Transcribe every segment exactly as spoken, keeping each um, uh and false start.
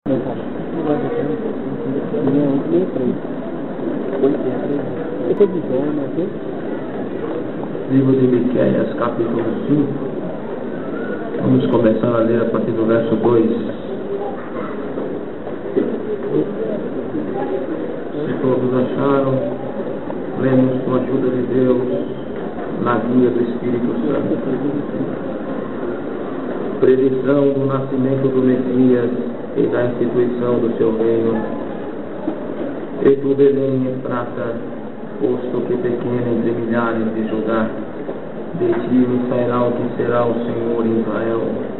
Livro de Miqueias, capítulo cinco. Vamos começar a ler a partir do verso dois. Se todos acharam, lemos com a ajuda de Deus na guia do Espírito Santo. Predição do nascimento do Messias e da instituição do seu reino. E tu, Belém, Efrata, posto que pequena entre milhares de Judá, de ti me sairá o que será o Senhor em Israel,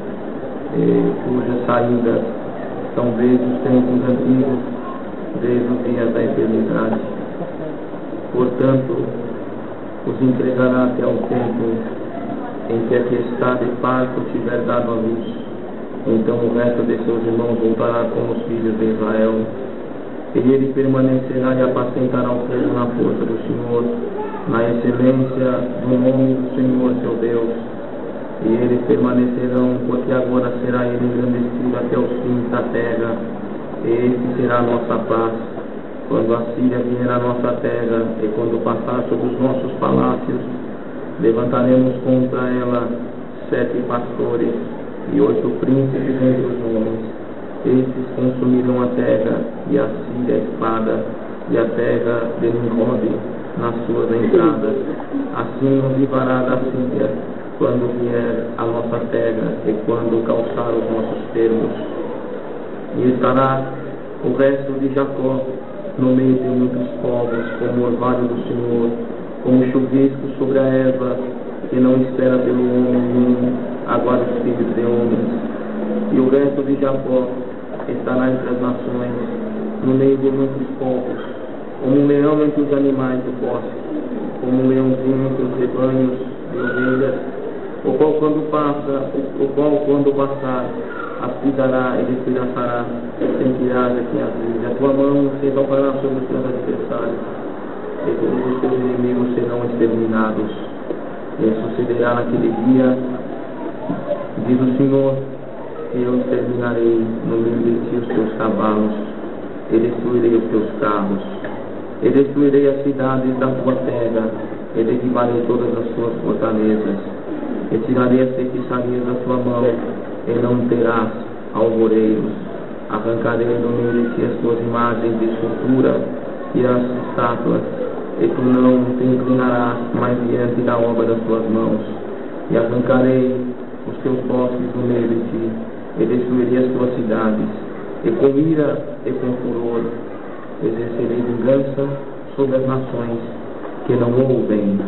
e cujas saídas são desde os tempos antigos, desde os dias da eternidade. Portanto, os entregará até o tempo em que a que está de parto tiver dado a luz. Então o resto de seus irmãos voltará com os filhos de Israel, e ele permanecerá e apacentará o povo na força do Senhor, na excelência do nome do Senhor seu Deus. E eles permanecerão, porque agora será ele engrandecido até os fins da terra, e este será a nossa paz. Quando a Síria vier à nossa terra, e quando passar sobre os nossos palácios, levantaremos contra ela sete pastores e oito príncipes entre os homens. Estes consumirão a terra, e a Síria a espada, e a terra de Nimrod nas suas entradas. Assim nos livrará da Síria, quando vier à nossa terra, e quando calçar os nossos termos. E estará o resto de Jacó no meio de muitos povos, como o orvalho do Senhor, como chuvisco sobre a erva, que não espera pelo homem nenhum, aguarda os filhos de homens. E o resto de Jacó estará entre as nações, no meio de muitos povos, como um leão entre os animais do bosque, como um leãozinho entre os rebanhos de ovelhas, o qual quando passa, o qual quando passar, as pisará e despedaçará, sem que haja quem as livre. A tua mão se exaltará sobre os teus adversários, e todos os teus inimigos serão exterminados. E sucederá naquele dia, diz o Senhor, que eu exterminarei no meio de ti os teus cavalos, e destruirei os teus carros, e destruirei as cidades da tua terra, e derribarei todas as suas fortalezas, e tirarei as feitiçarias da tua mão, e não terás alvoreiros. Arrancarei do meio de ti as tuas imagens de escultura e as estátuas, e tu não te inclinarás mais diante da obra das tuas mãos. E arrancarei os teus bosques do meio de ti, e destruirei as tuas cidades, e com ira e com furor exercerei vingança sobre as nações que não ouvem.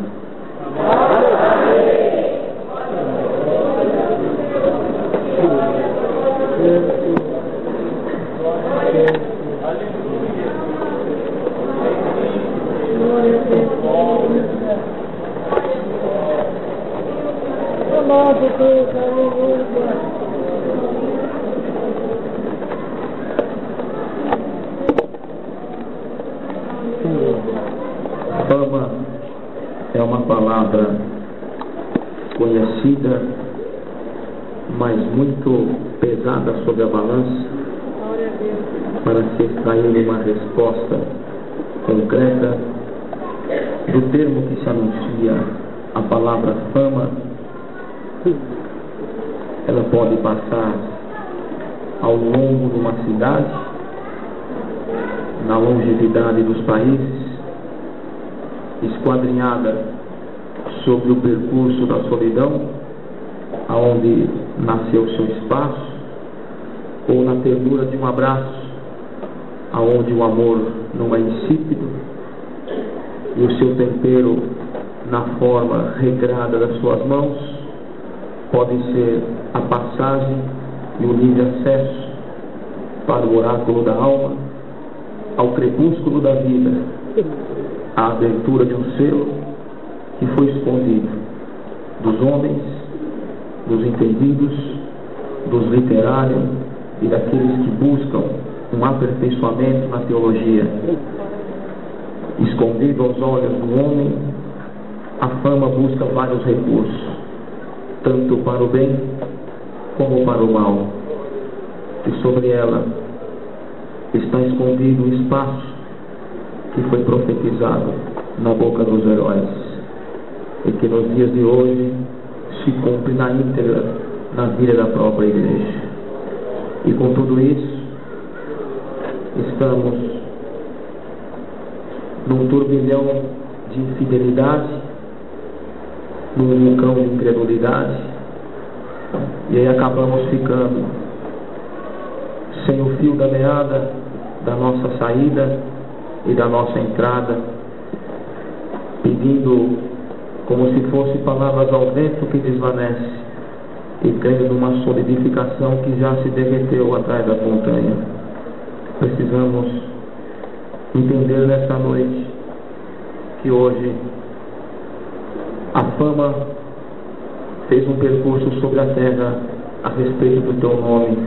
Fama é uma palavra conhecida, mas muito pesada sobre a balança, para se extrair uma resposta concreta do termo que se anuncia. A palavra fama, ela pode passar ao longo de uma cidade, na longevidade dos países, esquadrinhada sobre o percurso da solidão, aonde nasceu seu espaço, ou na ternura de um abraço, aonde o amor não é insípido, e o seu tempero na forma regrada das suas mãos pode ser a passagem e o livre acesso para o oráculo da alma, ao crepúsculo da vida, a abertura de um selo que foi escondido dos homens, dos entendidos, dos literários e daqueles que buscam um aperfeiçoamento na teologia. Escondido aos olhos do homem, a fama busca vários recursos, tanto para o bem como para o mal, e sobre ela está escondido o espaço que foi profetizado na boca dos heróis e que nos dias de hoje se cumpre na íntegra na vida da própria igreja. E com tudo isso, estamos num turbilhão de infidelidade, num vulcão de incredulidade, e aí acabamos ficando sem o fio da meada da nossa saída e da nossa entrada, pedindo como se fosse palavras ao vento que desvanece, e crendo numa solidificação que já se derreteu atrás da montanha. Precisamos entender nessa noite que hoje a fama fez um percurso sobre a terra a respeito do teu nome.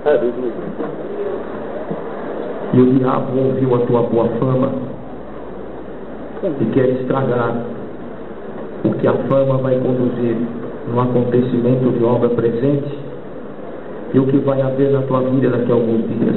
E o diabo ouviu a tua boa fama e quer estragar o que a fama vai conduzir no acontecimento de obra presente e o que vai haver na tua vida daqui a alguns dias.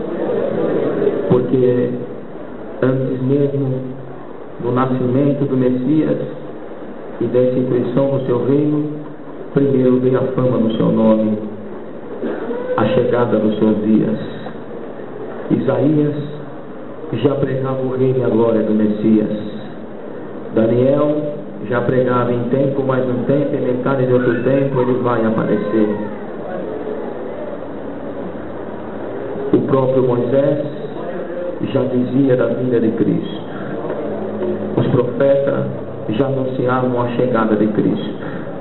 Porque antes mesmo do nascimento do Messias e da instituição do seu reino, primeiro veio a fama no seu nome, a chegada dos seus dias. Isaías já pregava o reino e a glória do Messias. Daniel já pregava em tempo, mais um tempo, em metade de outro tempo ele vai aparecer. O próprio Moisés já dizia da vinda de Cristo. Os profetas já anunciavam a chegada de Cristo.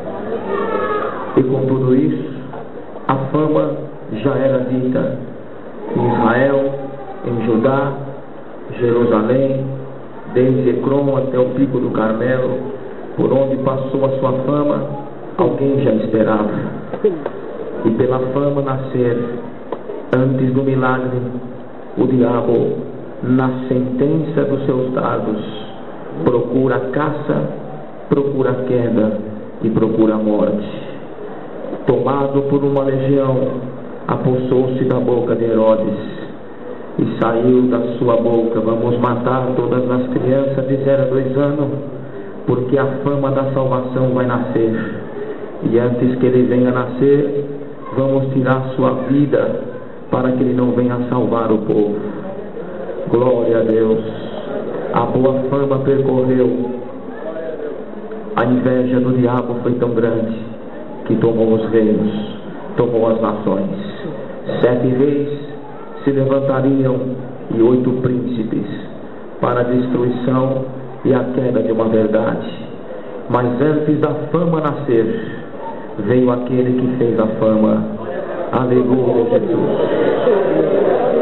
E com tudo isso, a fama já era dita em Israel, em Judá, Jerusalém, desde Ecrom até o pico do Carmelo, por onde passou a sua fama, alguém já esperava. E pela fama nascer, antes do milagre, o diabo, na sentença dos seus dardos, procura a caça, procura a queda e procura a morte. Tomado por uma legião, apossou-se da boca de Herodes e saiu da sua boca: vamos matar todas as crianças de zero a dois anos, porque a fama da salvação vai nascer, e antes que ele venha nascer, vamos tirar sua vida para que ele não venha salvar o povo. Glória a Deus. A boa fama percorreu. A inveja do diabo foi tão grande que tomou os reinos, tomou as nações. Sete reis se levantariam e oito príncipes para a destruição e a queda de uma verdade. Mas antes da fama nascer, veio aquele que fez a fama. Aleluia, Jesus.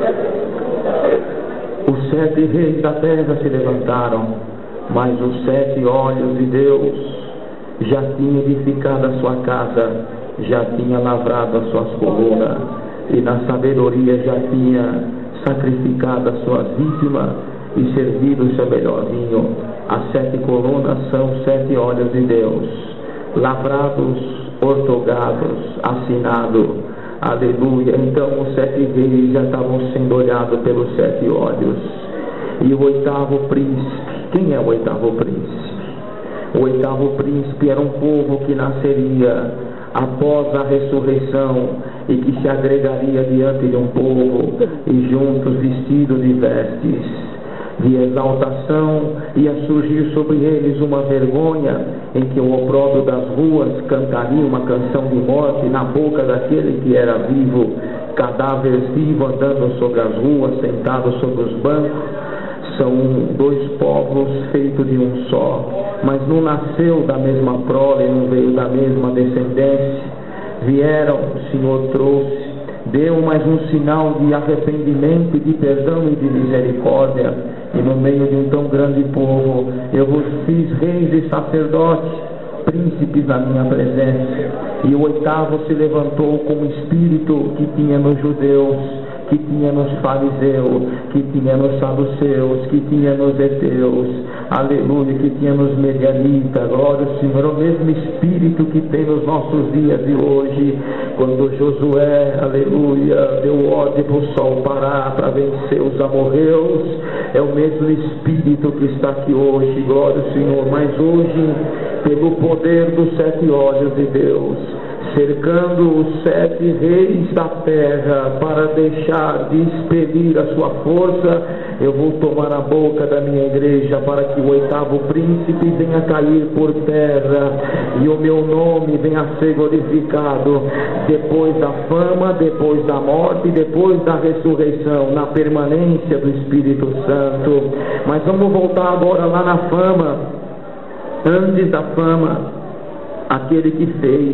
Os sete reis da terra se levantaram, mas os sete olhos de Deus já tinha edificado a sua casa, já tinha lavrado as suas colunas, e na sabedoria já tinha sacrificado as suas vítimas e servido o seu melhor vinho. As sete colunas são sete olhos de Deus, lavrados, ortogados, assinados. Aleluia. Então os sete reis já estavam sendo olhados pelos sete olhos. E o oitavo príncipe, quem é o oitavo príncipe? O oitavo príncipe era um povo que nasceria após a ressurreição e que se agregaria diante de um povo, e juntos vestidos de vestes de exaltação, ia surgir sobre eles uma vergonha, em que o opróbrio das ruas cantaria uma canção de morte na boca daquele que era vivo, cadáveres vivos andando sobre as ruas, sentados sobre os bancos. São dois povos feitos de um só, mas não nasceu da mesma prole, não veio da mesma descendência. Vieram, o Senhor trouxe, deu mais um sinal de arrependimento, de perdão e de misericórdia. E no meio de um tão grande povo, eu vos fiz reis e sacerdotes, príncipes na minha presença. E o oitavo se levantou como espírito que tinha nos judeus, que tinha nos fariseus, que tinha nos saduceus, que tinha nos heteus, aleluia, que tinha nos medianitas. Glória ao Senhor, o mesmo Espírito que tem nos nossos dias de hoje. Quando Josué, aleluia, deu ordem para o sol parar para vencer os amorreus, é o mesmo Espírito que está aqui hoje. Glória ao Senhor. Mas hoje, pelo poder dos sete olhos de Deus, cercando os sete reis da terra para deixar de expelir a sua força, eu vou tomar a boca da minha igreja para que o oitavo príncipe venha cair por terra e o meu nome venha ser glorificado depois da fama, depois da morte, depois da ressurreição, na permanência do Espírito Santo. Mas vamos voltar agora lá na fama. Antes da fama, aquele que fez,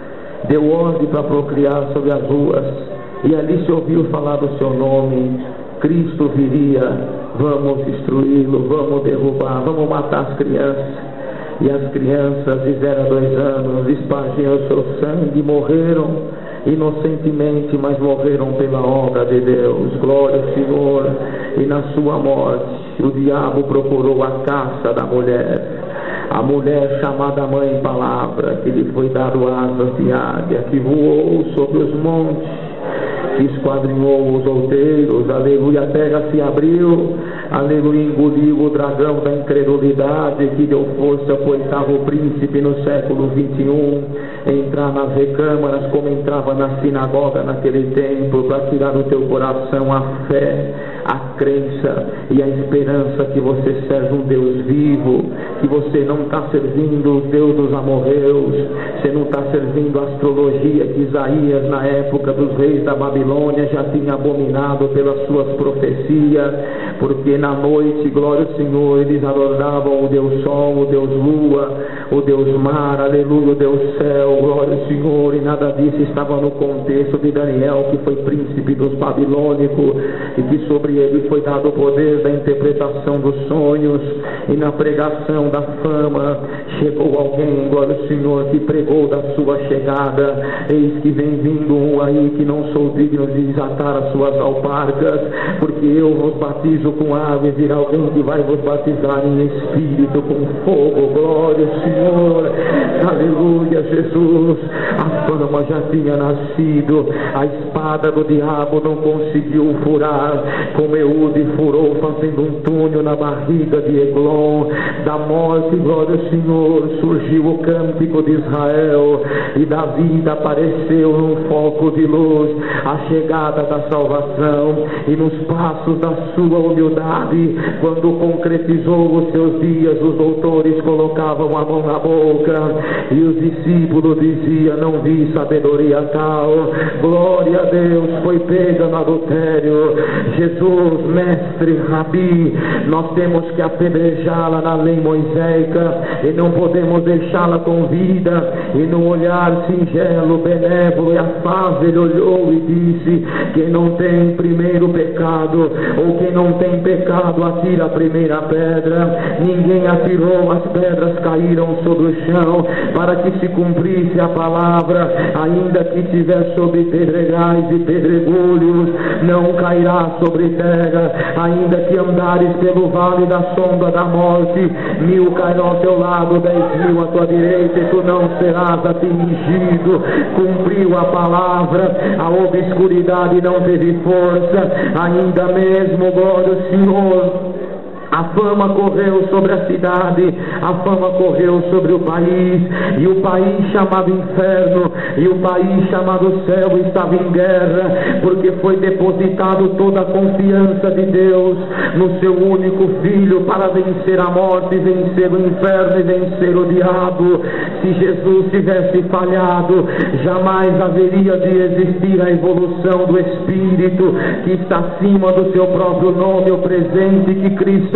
deu ordem para procriar sobre as ruas, e ali se ouviu falar do seu nome. Cristo viria, vamos destruí-lo, vamos derrubar, vamos matar as crianças. E as crianças de zero a dois anos espargiam o seu sangue, morreram inocentemente, mas morreram pela obra de Deus. Glória ao Senhor. E na sua morte o diabo procurou a caça da mulher, a mulher chamada Mãe Palavra, que lhe foi dado asas de águia, que voou sobre os montes, que esquadrinhou os outeiros, aleluia, a terra se abriu, aleluia, engoliu o dragão da incredulidade, que deu força para o oitavo príncipe no século vinte e um, entrar nas recâmaras como entrava na sinagoga naquele tempo, para tirar do teu coração a fé, a crença e a esperança que você serve um Deus vivo, que você não está servindo o Deus dos amorreus, você não está servindo a astrologia que Isaías, na época dos reis da Babilônia, já tinha abominado pelas suas profecias, porque na noite, glória ao Senhor, eles adoravam o Deus Sol, o Deus Lua, o Deus Mar, aleluia, o Deus Céu, glória ao Senhor, e nada disso estava no contexto de Daniel, que foi príncipe dos babilônicos, e que sobre ele foi dado o poder da interpretação dos sonhos, e na pregação da fama, chegou alguém, glória ao Senhor, que pregou da sua chegada. Eis que vem vindo um aí que não sou digno de desatar as suas alparcas, porque eu vos batizo com água, e virá alguém que vai vos batizar em Espírito com fogo. Glória ao Senhor, aleluia, Jesus. A fama já tinha nascido, a espada do diabo não conseguiu furar, como Eude furou fazendo um túnel na barriga de Eglon. Da morte, glória ao Senhor, surgiu o cântico de Israel, e da vida apareceu num foco de luz a chegada da salvação, e nos passos da sua humildade, quando concretizou os seus dias, os doutores colocavam a mão na boca, e os discípulos diziam: não vi sabedoria tal. Glória a Deus, foi pega no adultério. Jesus, mestre, rabi, nós temos que apedrejá-la na lei mosaica, e não podemos deixá-la com vida. E num olhar singelo, benévolo e afável, ele olhou e disse: quem não tem primeiro pecado, ou quem não tem pecado, atira a primeira pedra. Ninguém atirou, as pedras caíram sobre o chão, para que se cumprisse a palavra: ainda que tiver sobre pedregais e pedregulhos, não cairá sobre terra. Ainda que andares pelo vale da sombra da morte, mil cairão ao teu lado, dez mil à tua direita, e tu não serás atingido. Cumpriu a palavra, a obscuridade não teve força, ainda mesmo, glória ao Senhor. A fama correu sobre a cidade, a fama correu sobre o país, e o país chamado inferno, e o país chamado céu estava em guerra, porque foi depositado toda a confiança de Deus no seu único Filho, para vencer a morte, vencer o inferno e vencer o diabo. Se Jesus tivesse falhado, jamais haveria de existir a evolução do Espírito, que está acima do seu próprio nome, o presente que Cristo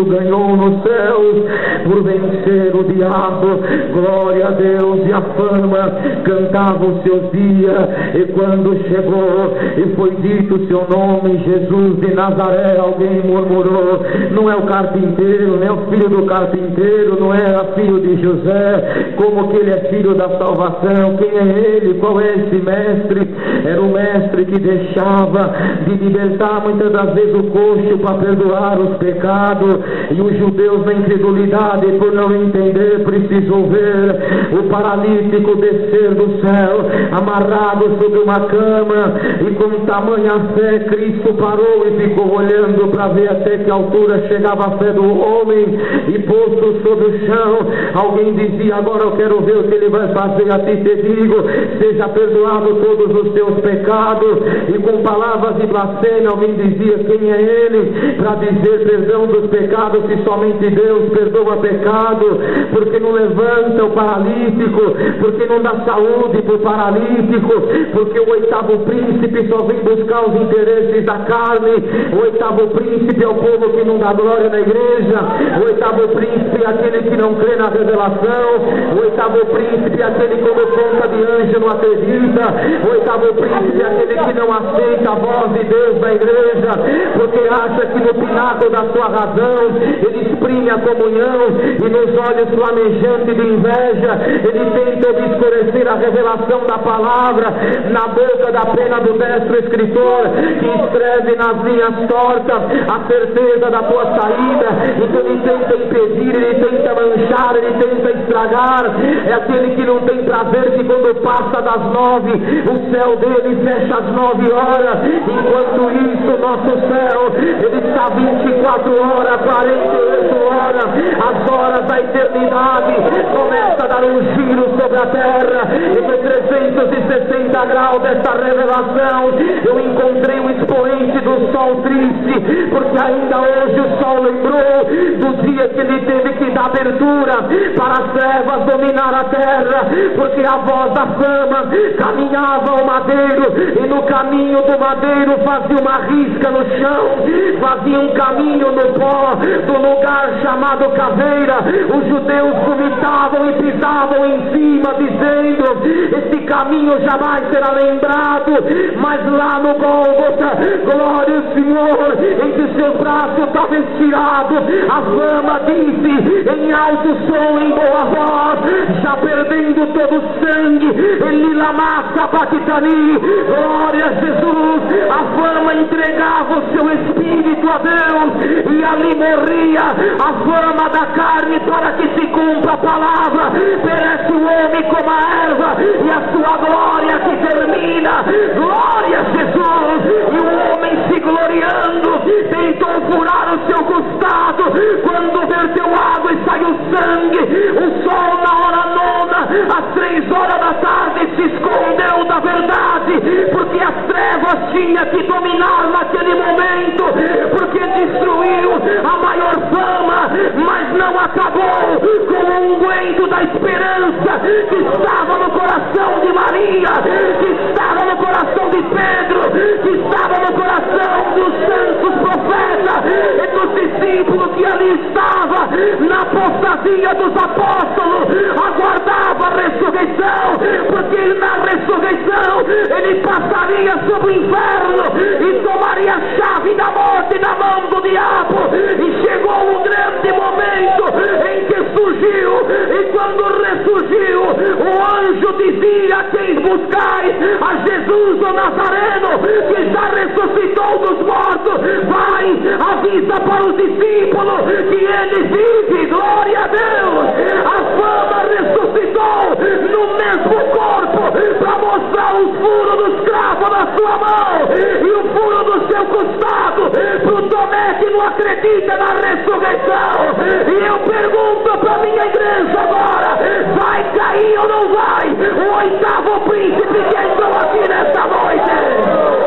ganhou nos céus por vencer o diabo. Glória a Deus. E a fama cantava os seus dias, e quando chegou e foi dito o seu nome, Jesus de Nazaré, alguém murmurou: não é o carpinteiro, não é o filho do carpinteiro, não é filho de José? Como que ele é filho da salvação? Quem é ele? Qual é esse mestre? Era o mestre que deixava de libertar muitas das vezes o coxo para perdoar os pecados, e os judeus na incredulidade, por não entender, precisou ver o paralítico descer do céu, amarrado sobre uma cama, e com tamanha fé Cristo parou e ficou olhando para ver até que altura chegava a fé do homem, e posto sobre o chão, alguém dizia: agora eu quero ver o que ele vai fazer. A ti te digo, seja perdoado todos os teus pecados. E com palavras de blasfêmia alguém dizia: quem é ele para dizer perdão dos pecados, se somente Deus perdoa pecado? Porque não levanta o paralítico, porque não dá saúde para o paralítico, porque o oitavo príncipe só vem buscar os interesses da carne. O oitavo príncipe é o povo que não dá glória na igreja. O oitavo príncipe é aquele que não crê na revelação. O oitavo príncipe é aquele que quando conta de anjo não acredita. O oitavo príncipe é aquele que não aceita a voz de Deus na igreja, porque acha que no pináculo da sua razão ele exprime a comunhão, e nos olhos flamejantes de inveja ele tenta obscurecer a revelação da palavra. Na boca da pena do destro escritor, que escreve nas linhas tortas a certeza da tua saída, então ele tenta impedir, ele tenta manchar, ele tenta estragar. É aquele que não tem prazer que quando passa das nove, o céu dele fecha às nove horas. Enquanto isso, nosso céu, ele está vinte e quatro horas, quarenta e oito horas, as horas da eternidade. Começa a dar um giro sobre a terra, e foi trezentos e sessenta graus dessa revelação. Eu encontrei um expoente do sol triste, porque ainda hoje o sol lembrou do dia que ele teve que dar abertura para as trevas dominar a terra, porque a voz da fama caminhava ao madeiro, e no caminho do madeiro fazia uma risca no chão, fazia um caminho no pó do lugar chamado caveira. Os judeus vomitavam e pisavam em cima, dizendo: esse caminho jamais será lembrado. Mas lá no Gólgota, glória ao Senhor, entre seus braços estava estirado. A fama disse em alto som, em boa voz, já perdendo todo o sangue, ele lamassa Bactani. Glória a Jesus. A fama entregava o seu espírito a Deus, e ali morria a fama da carne, para que se cumpra a palavra: perece o homem como a erva, e a sua glória que termina. Glória a Jesus. E o homem, se gloriando, tentou furar o seu costado, quando verteu água e saiu sangue. O sol na hora nona, às três horas da tarde, se escondeu da verdade, porque as trevas tinham que dominar naquele momento, porque destruiu a maior fama, mas não acabou com o unguento da esperança que estava no coração de Maria, que estava no coração de Pedro, que estava no coração dos santos profetas e dos discípulos que ali estavam na apostasia dos apóstolos, aguardava a ressurreição, porque na ressurreição ele passaria sobre o inferno e tomaria a chave da morte da mão do diabo. E chegou o grande momento em que surgiu, e quando ressurgiu, o anjo dizia: quem buscais a Jesus o Nazareno, que já ressuscitou dos mortos, vai, avisa para os discípulos que ele vive. Glória a Deus. A fama ressuscitou no mesmo corpo, para mostrar os furos dos cravos na sua mão e o furo do seu costado, para o Tomé que não acredita na ressurreição. E eu pergunto para minha igreja agora: vai cair ou não vai o oitavo príncipe que entrou aqui nesta noite?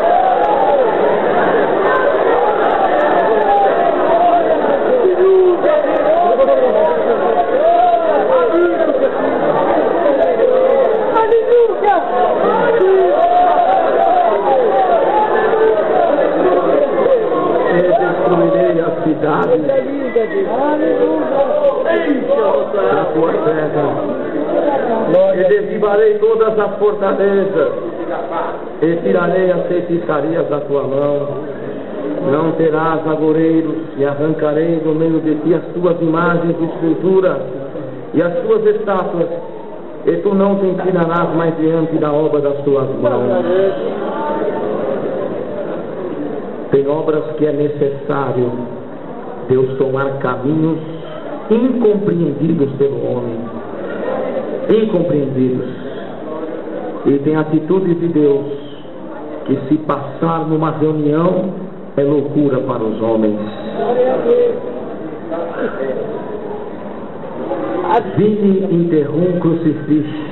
prosperidade da tua terra. E derribarei todas as fortalezas, e tirarei as feitiçarias da tua mão. Não terás agoureiros, e arrancarei do meio de ti as tuas imagens de escultura e as tuas estátuas, e tu não te inclinarás mais diante da obra das tuas mãos. Tem obras que é necessário Deus tomar caminhos incompreendidos pelo homem, incompreendidos. E tem atitudes de Deus que, se passar numa reunião, é loucura para os homens. Vini interrum crucifixo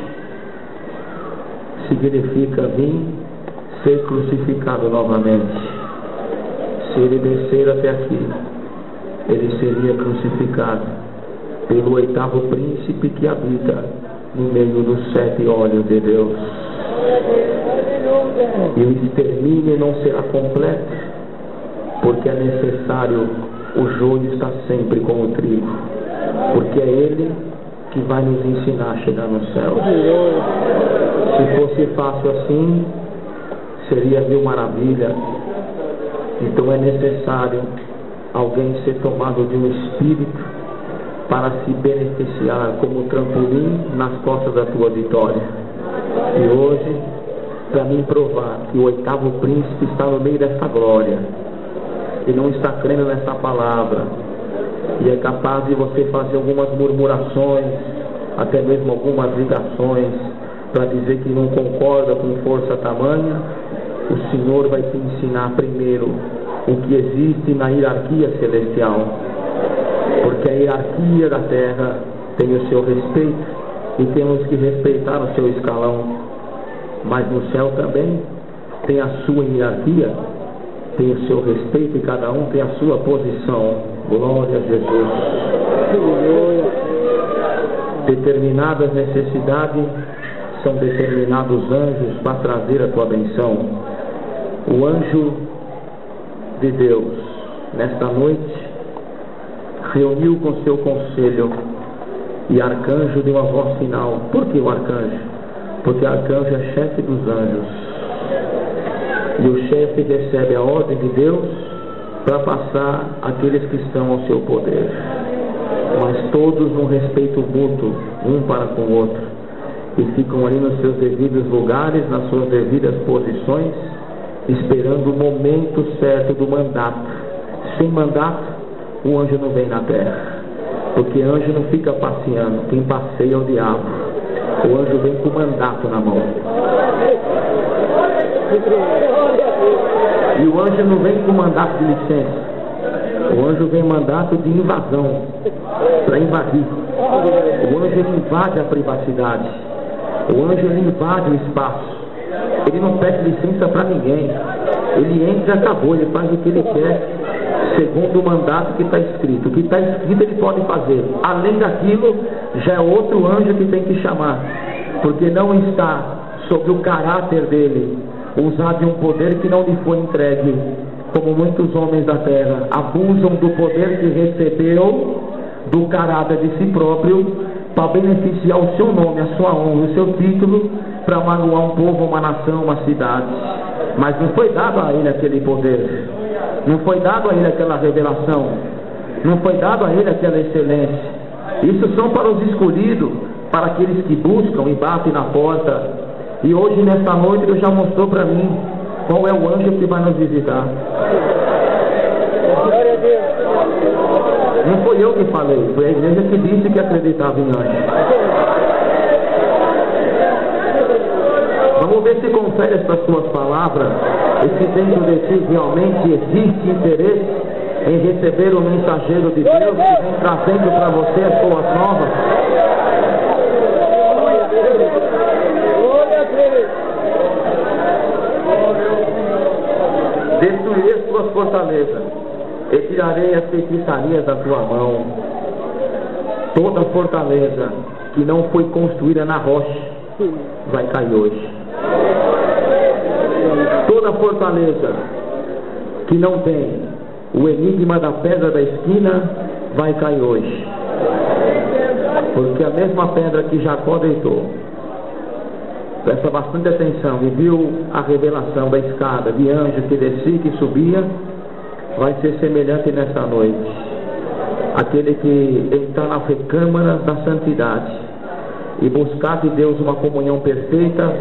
significa vir ser crucificado novamente. Se ele descer até aqui, ele seria crucificado pelo oitavo príncipe que habita no meio dos sete olhos de Deus. E o extermínio não será completo, porque é necessário o joio estar sempre com o trigo, porque é ele que vai nos ensinar a chegar no céu. Se fosse fácil assim, seria mil maravilha. Então é necessário alguém ser tomado de um espírito para se beneficiar como trampolim nas costas da tua vitória. E hoje, para mim provar que o oitavo príncipe está no meio dessa glória e não está crendo nessa palavra, e é capaz de você fazer algumas murmurações, até mesmo algumas ligações, para dizer que não concorda com força tamanha, o Senhor vai te ensinar primeiro o que existe na hierarquia celestial, porque a hierarquia da terra tem o seu respeito e temos que respeitar o seu escalão, mas no céu também tem a sua hierarquia, tem o seu respeito e cada um tem a sua posição. Glória a Jesus. Determinadas necessidades são determinados anjos para trazer a tua benção. O anjo de Deus, nesta noite, reuniu com seu conselho, e arcanjo deu a voz final. Por que o arcanjo? Porque arcanjo é chefe dos anjos, e o chefe recebe a ordem de Deus para passar aqueles que estão ao seu poder, mas todos num respeito mútuo, um para com o outro, e ficam ali nos seus devidos lugares, nas suas devidas posições, esperando o momento certo do mandato. Sem mandato, o anjo não vem na terra, porque anjo não fica passeando, quem passeia é o diabo. O anjo vem com o mandato na mão, e o anjo não vem com mandato de licença, o anjo vem mandato de invasão, para invadir. O anjo ele invade a privacidade, o anjo ele invade o espaço, ele não pede licença para ninguém, ele entra e acabou, ele faz o que ele quer, segundo o mandato que está escrito. O que está escrito ele pode fazer, além daquilo já é outro anjo que tem que chamar, porque não está sobre o caráter dele usar de um poder que não lhe foi entregue, como muitos homens da terra abusam do poder que recebeu, do caráter de si próprio, para beneficiar o seu nome, a sua honra, o seu título, para magoar um povo, uma nação, uma cidade. Mas não foi dado a ele aquele poder, não foi dado a ele aquela revelação, não foi dado a ele aquela excelência. Isso são para os escolhidos, para aqueles que buscam e batem na porta. E hoje, nesta noite, Deus já mostrou para mim qual é o anjo que vai nos visitar. Não foi eu que falei, foi a igreja que disse que acreditava em anjo. Vamos ver se confere estas suas palavras, e se dentro de ti realmente existe interesse em receber o mensageiro de Deus que vem trazendo para você as suas novas. Destruirei as tuas fortalezas e tirarei as feitiçarias da tua mão. Toda fortaleza que não foi construída na rocha vai cair hoje. Toda fortaleza que não tem O enigma da pedra da esquina vai cair hoje, porque a mesma pedra que Jacó deitou, presta bastante atenção, e viu a revelação da escada de anjo que descia e que subia, vai ser semelhante nesta noite. Aquele que entrar na recâmara da santidade e buscar de Deus uma comunhão perfeita,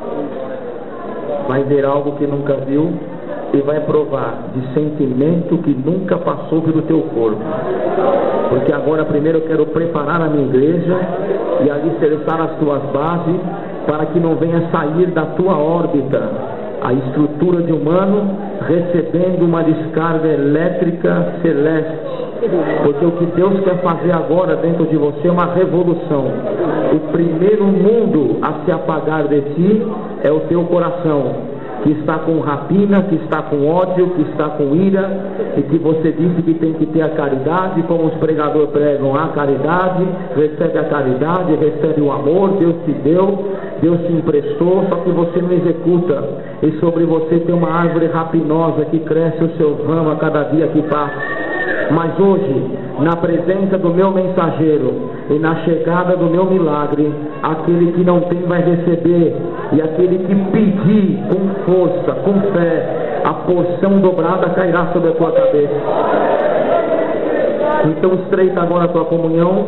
vai ver algo que nunca viu e vai provar de sentimento que nunca passou pelo teu corpo. Porque agora primeiro eu quero preparar a minha igreja e alicerçar as tuas bases, para que não venha sair da tua órbita a estrutura de humano recebendo uma descarga elétrica celeste. Porque o que Deus quer fazer agora dentro de você é uma revolução. O primeiro mundo a se apagar de ti é o teu coração, que está com rapina, que está com ódio, que está com ira, e que você disse que tem que ter a caridade, como os pregadores pregam, a caridade, recebe a caridade, recebe o amor, Deus te deu, Deus te emprestou, só que você não executa, e sobre você tem uma árvore rapinosa que cresce os seus ramos a cada dia que passa. Mas hoje, na presença do meu mensageiro e na chegada do meu milagre, aquele que não tem vai receber, e aquele que pedir com força, com fé, a porção dobrada cairá sobre a tua cabeça. Então estreita agora a tua comunhão,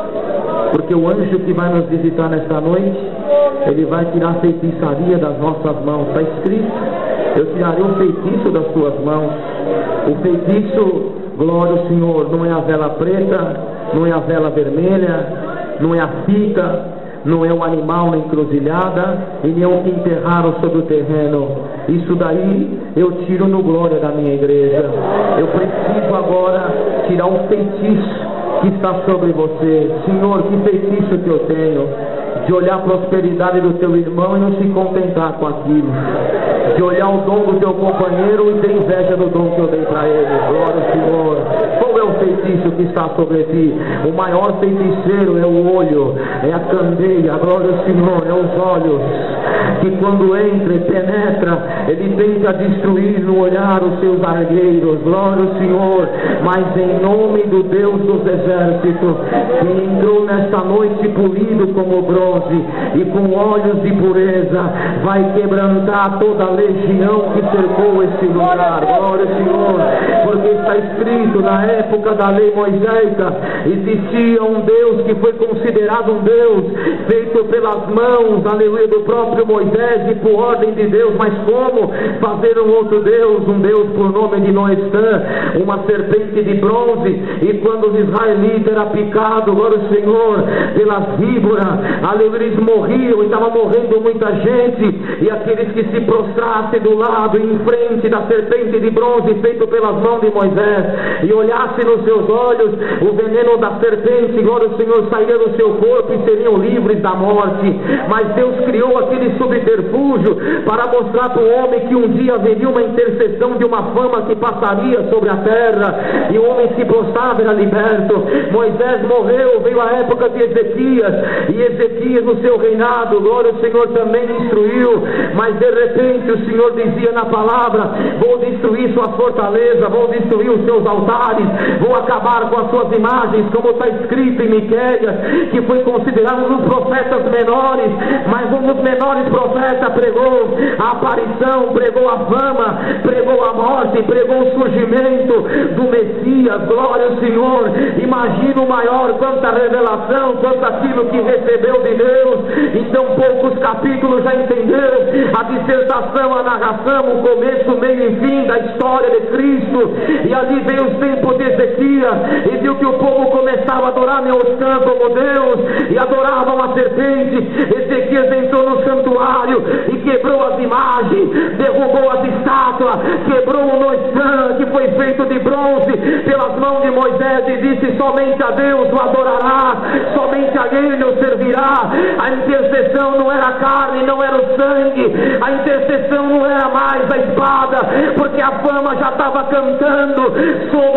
porque o anjo que vai nos visitar nesta noite, ele vai tirar a feitiçaria das nossas mãos. Está escrito: eu tirarei o feitiço das tuas mãos. O feitiço, glória ao Senhor, não é a vela preta, não é a vela vermelha, não é a fita, não é o animal na encruzilhada, e nem o que enterraram sobre o terreno. Isso daí eu tiro no glória da minha igreja. Eu preciso agora tirar o feitiço que está sobre você. Senhor, que feitiço que eu tenho de olhar a prosperidade do teu irmão e não se contentar com aquilo, de olhar o dom do teu companheiro e ter inveja do dom que eu dei para ele. Glória ao Senhor. Qual é o feitiço que está sobre ti? O maior feiticeiro é o olho, é a candeia. Glória ao Senhor. É os olhos que quando entra e penetra, ele tenta destruir no olhar os seus argueiros. Glória ao Senhor. Mas em nome do Deus dos exércitos, que entrou nesta noite polido como bronze e com olhos de pureza, vai quebrantar toda a legião que cercou esse lugar. Glória ao Senhor. Porque está escrito, na época da lei mosaica, existia um Deus que foi considerado um Deus feito pelas mãos, aleluia, do próprio Moisés e por ordem de Deus. Mas como fazer um outro Deus? Um Deus por nome de Noestã, uma serpente de bronze. E quando os israelitas eram picados, glória ao Senhor, pelas víboras, aleluia, eles morriam, e estava morrendo muita gente, e aqueles que se prostrassem do lado, em frente da serpente de bronze feito pelas mãos de Moisés, e olhassem nos seus olhos, o veneno da serpente, glória ao Senhor, sairia do seu corpo e seriam livres da morte. Mas Deus criou aquele subterfúgio para mostrar para o homem que um dia haveria uma intercessão de uma fama que passaria sobre a terra, e o homem se prostrava, era liberto. Moisés morreu, veio a época de Ezequias, e Ezequias no seu reinado, glória ao Senhor, também instruiu, mas de repente o Senhor dizia na palavra: vou destruir sua fortaleza, vou destruir os seus altares, vou acabar com as suas imagens, como está escrito em Miqueias, que foi considerado um dos profetas menores, mas um dos menores profetas pregou a aparição, pregou a fama, pregou a morte, pregou o surgimento do Messias. Glória ao Senhor. Imagina o maior, quanta revelação, quanto aquilo que recebeu de Deus. Então poucos capítulos já entenderam a dissertação, a narração, o começo, meio e fim da história de Cristo. E ali veio os tempos de Ezequias, e viu que o povo começava a adorar Neostã como Deus, e adorava uma serpente. Ezequias entrou no santuário e quebrou as imagens, derrubou as estátuas, quebrou o Neostã, que foi feito de bronze pelas mãos de Moisés, e disse: somente a Deus o adorará, somente a Ele o servirá. A intercessão não era a carne, não era o sangue, a intercessão não era mais a espada, porque a fama já estava cantando sobre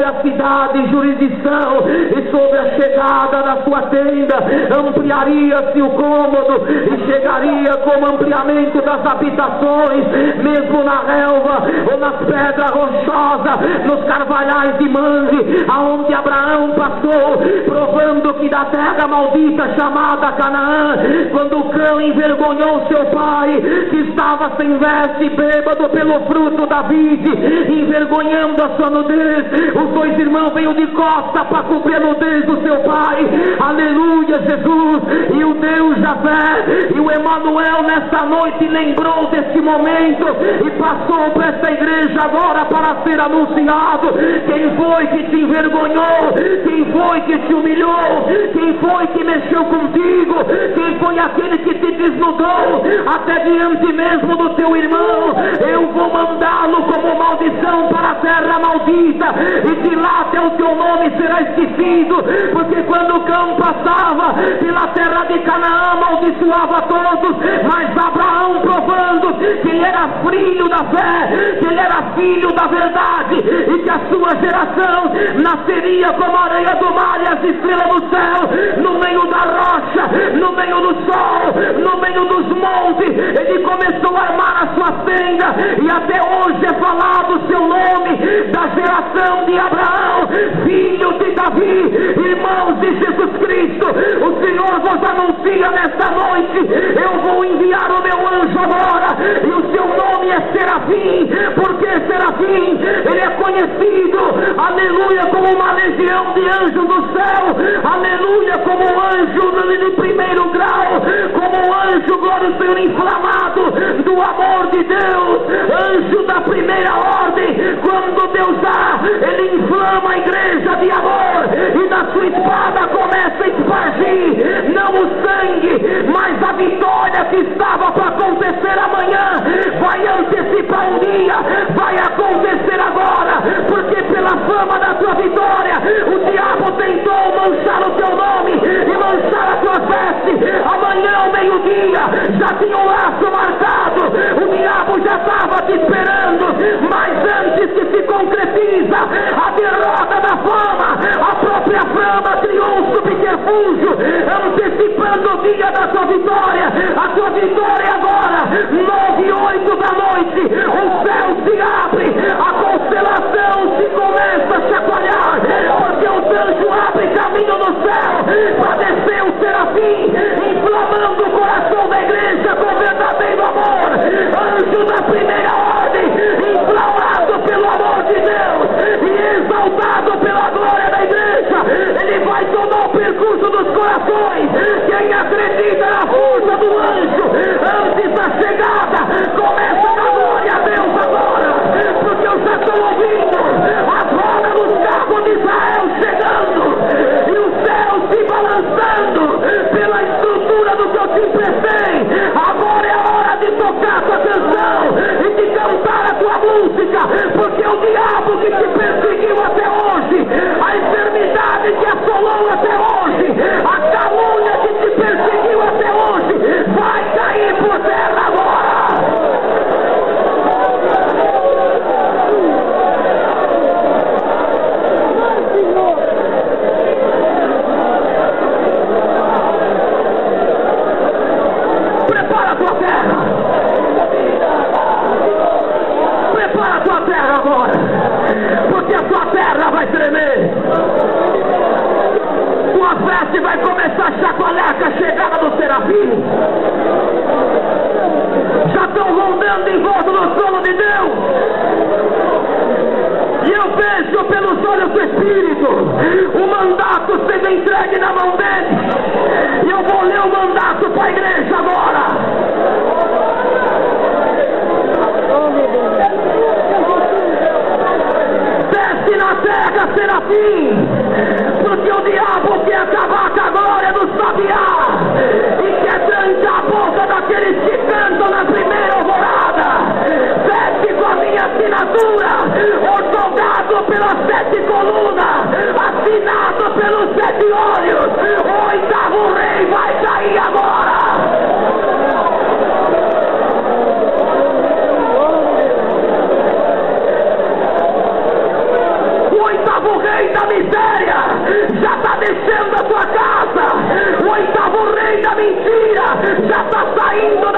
a cidade e jurisdição, e sobre a chegada da sua tenda ampliaria-se o cômodo, e chegaria como ampliamento das habitações, mesmo na relva ou nas pedras rochosas, nos carvalhais de Manre, aonde Abraão passou, provando que da terra maldita chamada Canaã, quando o cão envergonhou seu pai, que estava sem veste, bêbado pelo fruto da vide, envergonhando a sua nudez, os dois irmãos veio de costa para cobrir a nudez do seu pai. Aleluia, Jesus. E o Deus Javé e o Emanuel nessa noite lembrou desse momento e passou para essa igreja agora para ser anunciado. Quem foi que te envergonhou? Quem foi que te humilhou? Quem foi que mexeu contigo? Quem foi aquele que te desnudou até diante mesmo do teu irmão? Eu vou mandá-lo como maldição para a terra maldita, e de lá até o teu nome será esquecido, porque quando o cão passava pela terra de Canaã, amaldiçoava todos, mas Abraão, provando que ele era filho da fé, que ele era filho da verdade, e que a sua geração nasceria como a areia do mar e as estrelas do céu, no meio da rocha, no meio do sol, no meio dos montes, ele começou a armar a sua tenda, e até hoje é falado o seu nome, da geração de Abraão, filho de Davi, irmãos de Jesus Cristo. O Senhor vos anuncia nesta noite: eu vou enviar o meu anjo agora, e o seu nome é Serafim. Porque Serafim, ele é conhecido, aleluia, como uma legião de anjos do céu, aleluia, como um anjo de primeiro grau, como um anjo, glória ao Senhor, inflamado do amor de Deus, anjo da primeira ordem. Quando Deus dá, ele inflama a igreja de amor, e da sua espada começa a espargir, não o sangue, mas a vitória que estava para acontecer amanhã, vai antecipar um dia, vai acontecer agora, porque pela fama da tua vitória, o diabo tentou manchar o teu nome e manchar a tua veste. Amanhã ao meio-dia já tinha um laço marcado, o diabo já estava te esperando, mas antes que se concretiza a derrota da fama, a própria fama criou um subterfúgio, antecipando o dia da tua vitória. A tua vitória agora, nove e oito da noite, o céu se abre, a constelação se começa a chacoalhar, porque os anjos abrem caminho no céu para descer o Serafim, inflamando o coração da igreja com verdadeiro amor. Anjo da primeira ordem, inflamado pelo amor de Deus e exaltado pela glória da igreja, ele vai tomar o percurso dos corações. Quem acredita na força do anjo antes da chegada, começa a dar glória a Deus agora, porque eu já estou ouvindo as rodas dos carros de Israel chegando e o céu se balançando pela estrutura do que eu te emprestei. Agora é a hora de tocar a tua canção e de cantar a tua música, porque o diabo que te perseguiu até hoje, a enfermidade que assolou até hoje, a calúnia que te perseguiu até hoje, vai cair por terra agora. Prepara a tua terra. Prepara a tua terra agora, porque a tua terra vai tremer. Tua veste vai começar a chacoalhar com a chegada do Serafim. Já estão rondando em volta do trono de Deus, e eu vejo pelos olhos do Espírito o mandato sendo entregue na mão dele, e eu vou ler o mandato para a igreja agora. Desce na terra, Serafim, porque o diabo quer acabar com a glória do sabiá e quer trancar a boca daqueles que cantam na primeira alvorada. Desce com a minha assinatura, ortogado pelas sete colunas, assinado pelos sete olhos. O oitavo rei vai cair agora. O oitavo da miséria já está descendo da sua casa. O oitavo rei da mentira já está saindo